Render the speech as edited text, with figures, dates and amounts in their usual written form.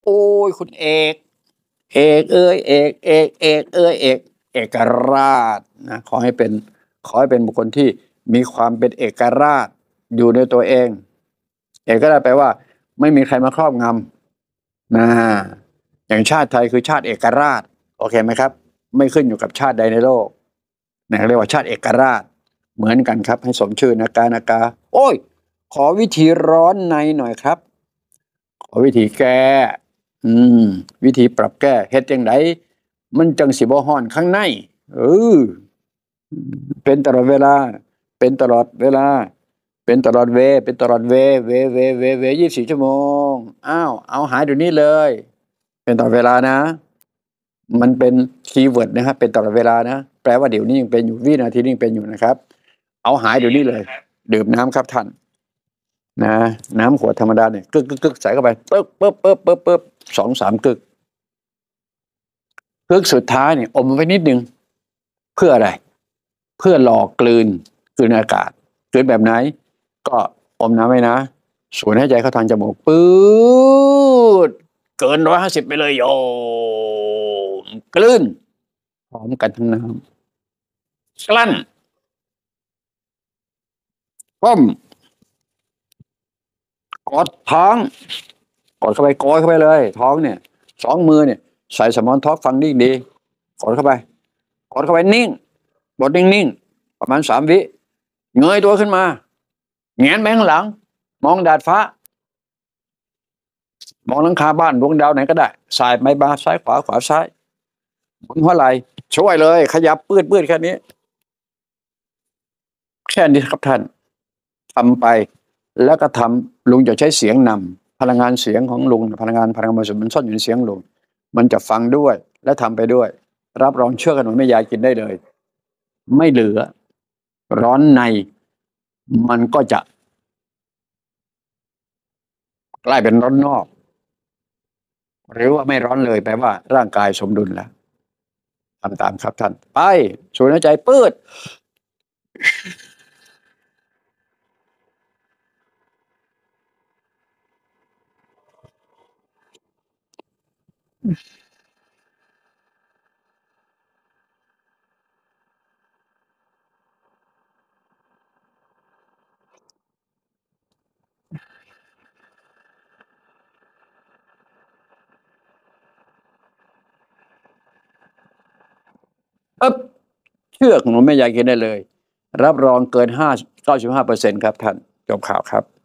โอ้ยคุณเอกเอกเอ้ยเอกเอกเอกเอ้ยเอกเอกราชนะขอให้เป็นบุคคลที่มีความเป็นเอกราชอยู่ในตัวเองเอกราชแปลว่าไม่มีใครมาครอบงำนะอย่างชาติไทยคือชาติเอกราชโอเคไหมครับไม่ขึ้นอยู่กับชาติใดในโลกนะเรียกว่าชาติเอกราชเหมือนกันครับให้สมชื่นากาโอ้ยขอวิธีร้อนในหน่อยครับขอวิธีแก้อืมวิธีปรับแก้เฮ็ดจังไดมันจังสิบ่ฮ้อนข้างในเออเป็นตลอดเวลาเป็นตลอดเวลาเป็นตลอดเป็นตลอดเว24 ชั่วโมงอ้าวเอาหายเดี๋ยวนี้เลยเป็นตลอดเวลานะมันเป็นคีย์เวิร์ดนะครับเป็นตลอดเวลานะแปลว่าเดี๋ยวนี้ยังเป็นอยู่วินาทีนี้ยังเป็นอยู่นะครับเอาหายเดี๋ยวนี้เลยดื่มน้ำครับท่านนะน้ำขวดธรรมดาเนี่ยกึกใส่เข้าไปปึ๊บ2-3กึกสุดท้ายเนี่ยอมไว้นิดนึงเพื่ออะไรเพื่อหลอกกลืนอากาศกลืนแบบไหนก็อมน้ำไว้นะสูดหายใจเข้าทางจมูกปื๊ดเกิน150ไปเลยโยมกลืนพร้อมกันทั้งน้ำกลั้นก้มกดท้องกดเข้าไปโกยเข้าไปเลยท้องเนี่ย2 มือเนี่ยใส่สมอนท็อกฟังดีกดเข้าไปนิ่งกดนิ่งประมาณ3 วิเงยตัวขึ้นมาแงนไปข้างหลังมองดาดฟ้ามองหลังคาบ้านดวงดาวไหนก็ได้สายไปมาซ้ายขวาซ้ายหมุนหัวไหล่ช่วยเลยขยับปื้ดแค่นี้ครับท่านทำไปแล้วก็ทำลุงจะใช้เสียงนำพลังงานเสียงของลุงพลังงานบริสุทธิ์มันซ่อนอยู่ในเสียงลุงมันจะฟังด้วยและทำไปด้วยรับรองเชื่อกันว่าแม่ยายกินได้เลยไม่เหลือร้อนในมันก็จะกลายเป็นร้อนนอกหรือว่าไม่ร้อนเลยแปลว่าร่างกายสมดุลแล้วทำตามครับท่านไปสูดหายใจปืดปึ๊บเชื่อของแม่ยายกินได้เลยรับรองเกิน95% ครับท่านจบข่าวครับ